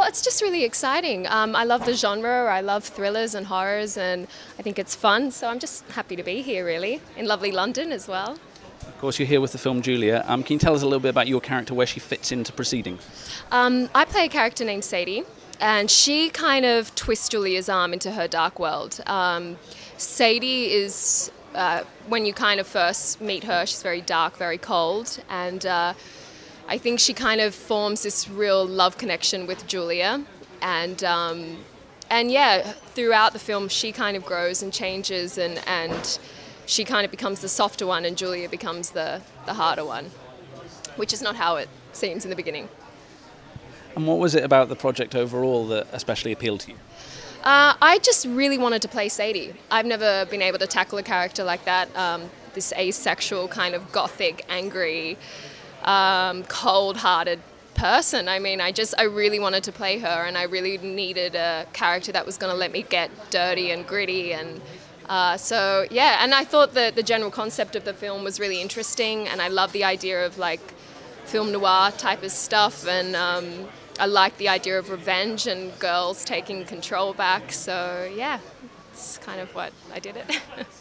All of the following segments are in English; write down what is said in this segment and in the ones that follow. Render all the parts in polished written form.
it's just really exciting. I love the genre, I love thrillers and horrors, and I think it's fun, so I'm just happy to be here, really, in lovely London as well. Of course, you're here with the film Julia. Can you tell us a little bit about your character, where she fits into proceedings? I play a character named Sadie, and she kind of twists Julia's arm into her dark world. Sadie is, when you kind of first meet her, she's very dark, very cold, and I think she kind of forms this real love connection with Julia, and yeah, throughout the film she kind of grows and changes, and she kind of becomes the softer one and Julia becomes the harder one, which is not how it seems in the beginning. And what was it about the project overall that especially appealed to you? I just really wanted to play Sadie. I've never been able to tackle a character like that, this asexual kind of gothic, angry, cold-hearted person. I mean, I really wanted to play her, and I really needed a character that was going to let me get dirty and gritty, and so yeah. And I thought that the general concept of the film was really interesting, and I love the idea of like film noir type of stuff, and I like the idea of revenge and girls taking control back. So yeah, it's kind of what I did it.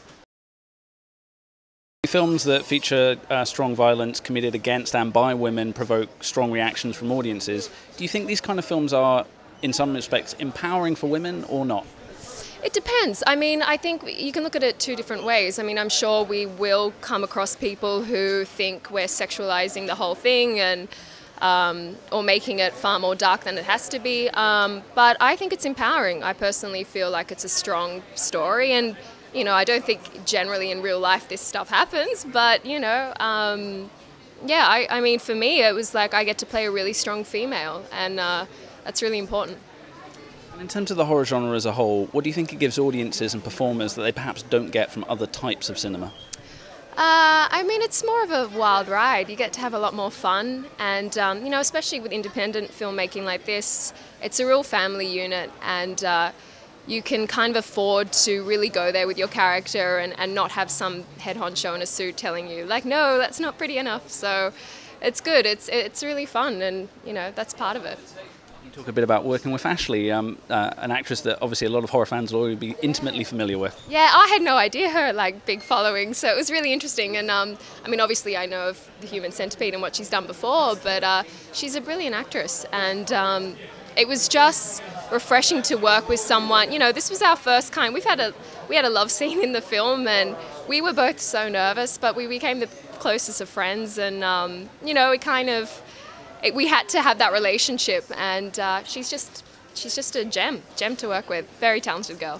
Films that feature strong violence committed against and by women provoke strong reactions from audiences. Do you think these kind of films are, in some respects, empowering for women or not? It depends. I mean, I think you can look at it two different ways. I mean, I'm sure we will come across people who think we're sexualizing the whole thing and or making it far more dark than it has to be. But I think it's empowering. I personally feel like it's a strong story, and you know, I don't think generally in real life this stuff happens, but, you know, yeah, I mean, for me, it was like I get to play a really strong female, and that's really important. And in terms of the horror genre as a whole, what do you think it gives audiences and performers that they perhaps don't get from other types of cinema? I mean, it's more of a wild ride. You get to have a lot more fun, and, you know, especially with independent filmmaking like this, it's a real family unit, and you can kind of afford to really go there with your character and not have some head honcho in a suit telling you, like, no, that's not pretty enough. So it's good. It's really fun, and, you know, that's part of it. You talk a bit about working with Ashley, an actress that obviously a lot of horror fans will already be intimately familiar with. Yeah, I had no idea her, like, big following, so it was really interesting. And, I mean, obviously I know of The Human Centipede and what she's done before, but she's a brilliant actress, and it was just refreshing to work with someone. You know, this was our first kind. We had a love scene in the film, and we were both so nervous, but we became the closest of friends, and you know, we had to have that relationship, and she's just a gem to work with. Very talented girl.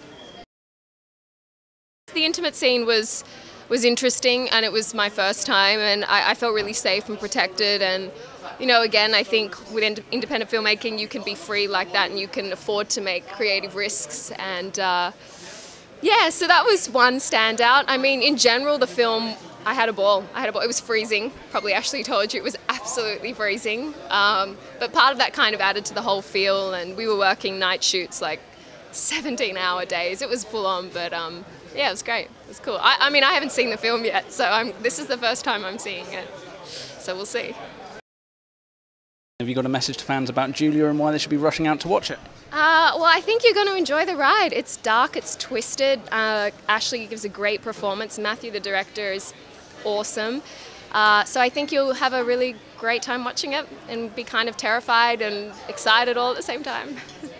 The intimate scene was interesting, and it was my first time, and I felt really safe and protected. And you know, again, I think with independent filmmaking you can be free like that, and you can afford to make creative risks, and yeah, so that was one standout. I mean, in general, the film, I had a ball. It was freezing. Probably Ashley told you it was absolutely freezing, but part of that kind of added to the whole feel, and we were working night shoots, like 17-hour days. It was full on, but yeah, it was great. It was cool. I mean, I haven't seen the film yet, so this is the first time I'm seeing it, so we'll see. Have you got a message to fans about Julia and why they should be rushing out to watch it? Well, I think you're going to enjoy the ride. It's dark, it's twisted. Ashley gives a great performance. Matthew, the director, is awesome. So I think you'll have a really great time watching it and be kind of terrified and excited all at the same time.